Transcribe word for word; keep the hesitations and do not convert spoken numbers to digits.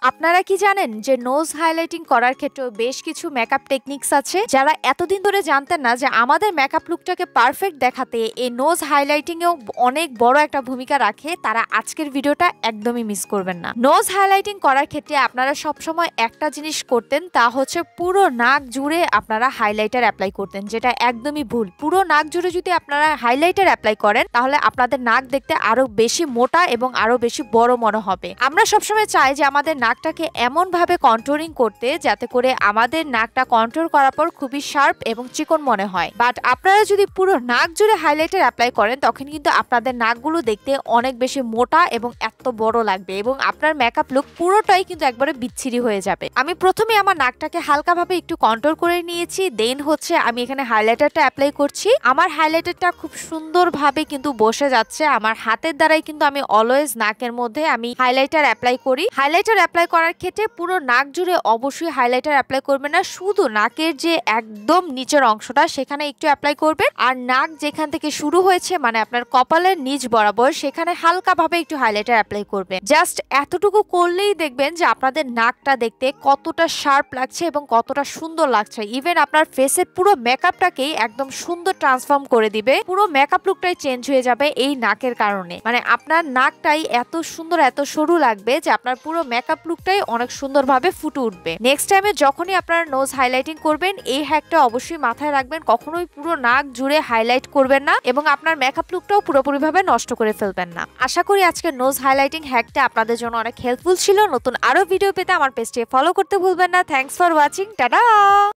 আপনারা কি জানেন যে নোজ হাইলাইটিং করার ক্ষেত্রে বেশ কিছু মেকআপ টেকনিক্স আছে? যারা এতদিন ধরে জানতেন না যে আমাদের মেকআপ লুকটাকে পারফেক্ট দেখাতে এই নোজ হাইলাইটিং এও অনেক বড় একটা ভূমিকা রাখে, তারা আজকের ভিডিওটা একদমই মিস করবেন না। নোজ হাইলাইটিং করার ক্ষেত্রে আপনারা সবসময় একটা জিনিস করতেন, তা হচ্ছে পুরো নাক জুড়ে আপনারা হাইলাইটার অ্যাপ্লাই করতেন, যেটা একদমই ভুল। পুরো নাক জুড়ে যদি আপনারা হাইলাইটার অ্যাপ্লাই করেন তাহলে আপনাদের নাক দেখতে আরো বেশি মোটা এবং আরো বেশি বড় মনে হবে। আমরা সবসময় চাই যে আমাদের নাকটাকে এমন ভাবে কন্ট্রোলিং করতে যাতে করে আমাদের নাকটা কন্ট্রোল করার পর খুবই শার্প এবং চিকন মনে হয়। বাট আপনারা যদি পুরো নাক জুড়ে হাইলাইটার অ্যাপ্লাই করেন তখন কিন্তু আপনাদের নাকগুলো দেখতে অনেক বেশি মোটা এবং এত বড় লাগবে এবং আপনার মেকআপ লুক পুরোটাই কিন্তু একবারে বিচ্ছিরি হয়ে যাবে। আমি প্রথমে আমার নাকটাকে হালকাভাবে একটু কন্ট্রোল করে নিয়েছি, দেন হচ্ছে আমি এখানে হাইলাইটারটা অ্যাপ্লাই করছি। আমার হাইলাইটারটা খুব সুন্দরভাবে কিন্তু বসে যাচ্ছে। আমার হাতের দ্বারাই কিন্তু আমি অলওয়েজ নাকের মধ্যে আমি হাইলাইটার অ্যাপ্লাই করি। হাইলাইটার অ্যাপ্লাই করার ক্ষেত্রে পুরো নাক জুড়ে অবশ্যই হাইলাইটার অ্যাপ্লাই করবেন না, শুধু নাকের যে একদম নিচের অংশটা সেখানে একটু অ্যাপ্লাই করবেন। আর নাক যেখান থেকে শুরু হয়েছে মানে আপনার কপালের নিচ বরাবর সেখানে হালকাভাবে একটু হাইলাইটার অ্যাপ্লাই করবেন। জাস্ট এতটুকু করলেই দেখবেন যে আপনাদের নাকটা দেখতে কতটা শার্প লাগছে এবং কতটা সুন্দর লাগছে। ইভেন আপনার ফেসের পুরো মেকআপটাকেই একদম সুন্দর ট্রান্সফর্ম করে দিবে। পুরো মেকআপ লুকটাই চেঞ্জ হয়ে যাবে এই নাকের কারণে। মানে আপনার নাকটাই এত সুন্দর এত সরু লাগবে যে আপনার পুরো মেকআপ লুকটাই অনেক সুন্দরভাবে ফুটে উঠবে। নেক্সট টাইমে যখনই আপনারা নোজ হাইলাইটিং করবেন এই হ্যাকটা অবশ্যই মাথায় রাখবেন, কখনোই পুরো নাক জুড়ে হাইলাইট করবেন না এবং আপনার মেকআপ লুকটাও পুরোপুরিভাবে নষ্ট করে ফেলবেন না। আশা করি আজকে নোজ হাইলাইটিং হ্যাকটা আপনাদের জন্য অনেক হেল্পফুল ছিল। নতুন আরো ভিডিও পেতে আমার পেজটি ফলো করতে ভুলবেন না। Thanks for watching. টাটা।